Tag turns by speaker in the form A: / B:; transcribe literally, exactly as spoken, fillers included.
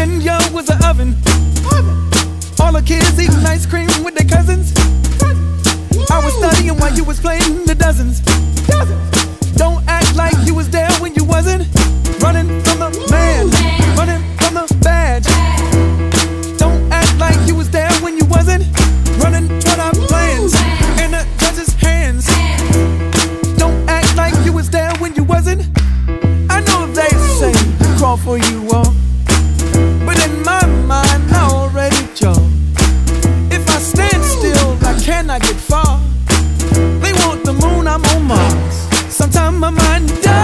A: Virginia was an oven. All the kids eating ice cream with their cousins. I was studying while you was playing the dozens. Don't act like you was there when you wasn't. Running from the man, running from the badge. Don't act like you was there when you wasn't. Running toward our plans in the judge's hands. Don't act like you was there when you wasn't. I know they say to crawl for you all, but in my mind I already chose. If I stand still, I cannot get far. They want the moon, I'm on Mars. Sometimes my mind does.